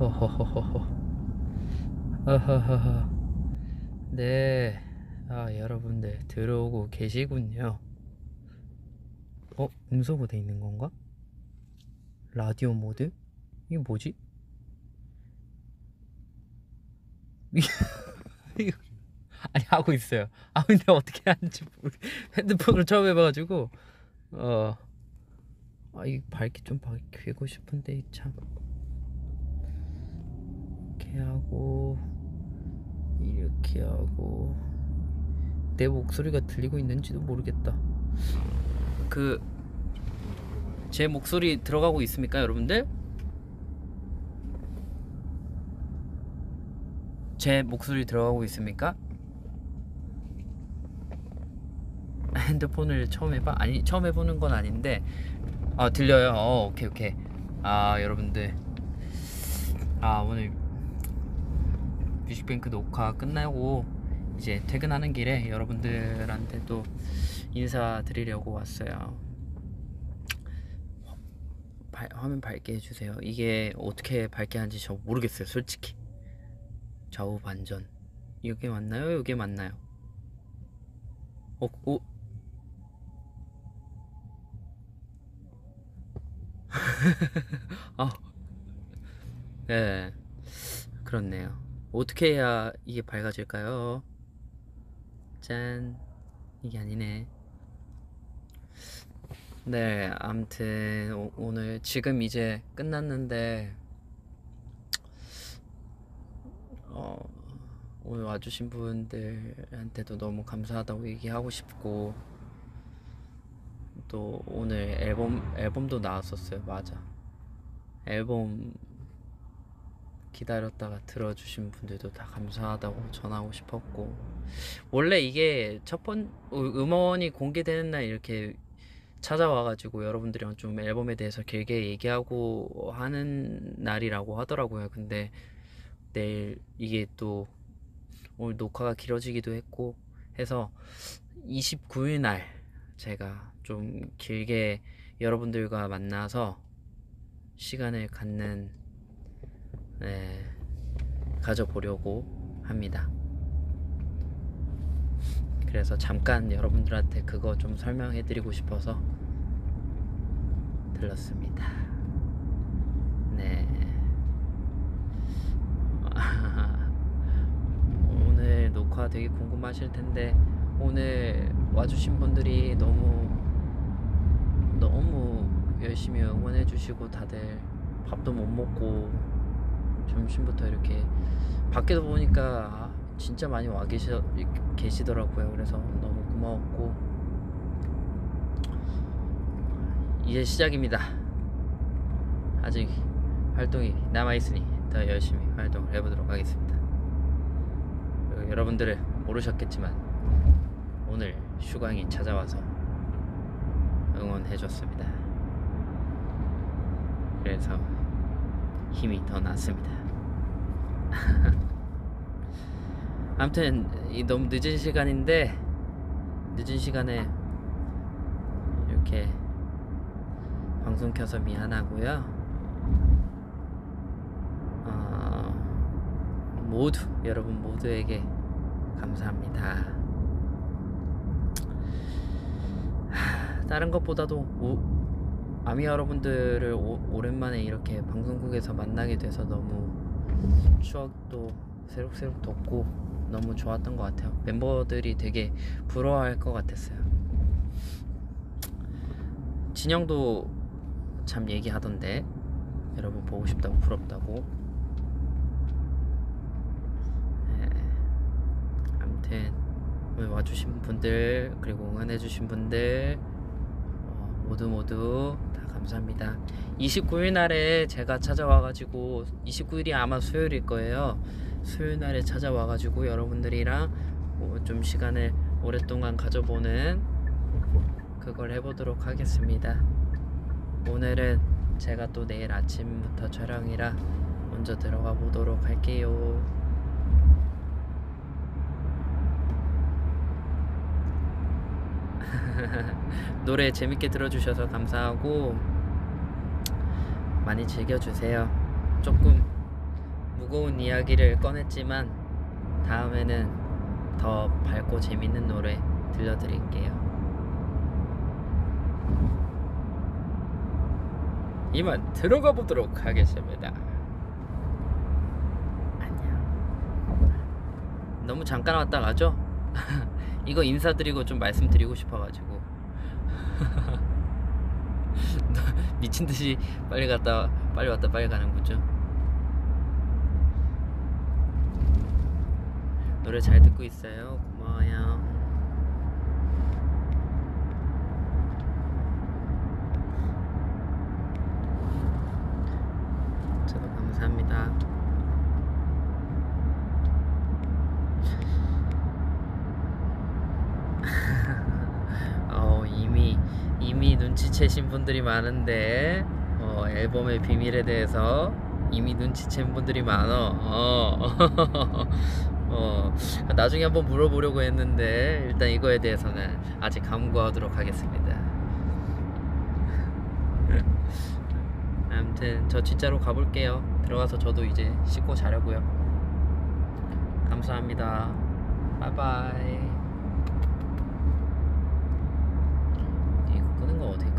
호호호호호. 허허허허. 네. 여러분들 들어오고 계시군요. 음소거 돼 있는 건가? 라디오 모드? 이게 뭐지? 이거 아니 하고 있어요. 근데 어떻게 하는지 핸드폰으로 처음 해봐가지고 이 밝기 좀 밝히고 싶은데 참. 이렇게 하고 이렇게 하고 내 목소리가 들리고 있는지도 모르겠다. 제 목소리 들어가고 있습니까, 여러분들? 제 목소리 들어가고 있습니까? 핸드폰을 처음 해봐? 아니, 처음 해보는 건 아닌데 들려요. 오케이. 여러분들 오늘 뮤직뱅크 녹화 끝나고 이제 퇴근하는 길에 여러분들한테 또 인사드리려고 왔어요. 화면 밝게 해주세요. 이게 어떻게 밝게 하는지 저 모르겠어요, 솔직히. 좌우 반전 이게 맞나요? 이게 맞나요? 네, 그렇네요. 어떻게 해야 이게 밝아질까요? 짠, 이게 아니네. 네, 아무튼 오늘 지금 이제 끝났는데 오늘 와주신 분들한테도 너무 감사하다고 얘기하고 싶고, 또 오늘 앨범도 나왔었어요. 맞아, 앨범 기다렸다가 들어주신 분들도 다 감사하다고 전하고 싶었고, 원래 이게 음원이 공개되는 날 이렇게 찾아와가지고 여러분들이랑 좀 앨범에 대해서 길게 얘기하고 하는 날이라고 하더라고요. 근데 내일 이게 또 오늘 녹화가 길어지기도 했고 해서 29일 날 제가 좀 길게 여러분들과 만나서 시간을 가져보려고 합니다. 그래서 잠깐 여러분들한테 그거 좀 설명해드리고 싶어서 들렀습니다. 네. 오늘 녹화 되게 궁금하실 텐데, 오늘 와주신 분들이 너무 열심히 응원해주시고, 다들 밥도 못 먹고 점심부터 이렇게 밖에서 보니까 진짜 많이 와 계시더라고요. 그래서 너무 고마웠고, 이제 시작입니다. 아직 활동이 남아있으니 더 열심히 활동을 해보도록 하겠습니다. 그리고 여러분들은 모르셨겠지만 오늘 슈강이 찾아와서 응원해줬습니다. 그래서 힘이 더 났습니다. 아무튼 너무 늦은 시간인데, 늦은 시간에 이렇게 방송 켜서 미안하고요. 여러분 모두에게 감사합니다. 다른 것보다도 아미 여러분들을 오랜만에 이렇게 방송국에서 만나게 돼서 너무 추억도 새록새록 돋고 너무 좋았던 것 같아요. 멤버들이 되게 부러워할 것 같았어요. 진영도 참 얘기하던데, 여러분 보고 싶다고, 부럽다고. 아무튼 오늘 와주신 분들, 그리고 응원해주신 분들 모두 다 감사합니다. 29일 날에 제가 찾아와가지고, 29일이 아마 수요일일 거예요. 수요일 날에 찾아와가지고 여러분들이랑 좀 시간을 오랫동안 가져보는 그걸 해보도록 하겠습니다. 오늘은 제가 또 내일 아침부터 촬영이라 먼저 들어가 보도록 할게요. 노래 재밌게 들어주셔서 감사하고 많이 즐겨주세요. 조금 무거운 이야기를 꺼냈지만 다음에는 더 밝고 재밌는 노래 들려드릴게요. 이만 들어가 보도록 하겠습니다. 안녕. 너무 잠깐 왔다 가죠? 이거 인사드리고 좀 말씀드리고 싶어가지고 미친듯이 빨리 왔다 빨리 가는 거죠. 노래 잘 듣고 있어요. 고마워요. 저도 감사합니다. 이미 눈치채신 분들이 많은데 앨범의 비밀에 대해서 이미 눈치챈 분들이 많어. 나중에 한번 물어보려고 했는데 일단 이거에 대해서는 아직 감구하도록 하겠습니다. 아무튼 저 진짜로 가볼게요. 들어가서 저도 이제 씻고 자려고요. 감사합니다. 바이바이. 이거 끄는 거 어떻게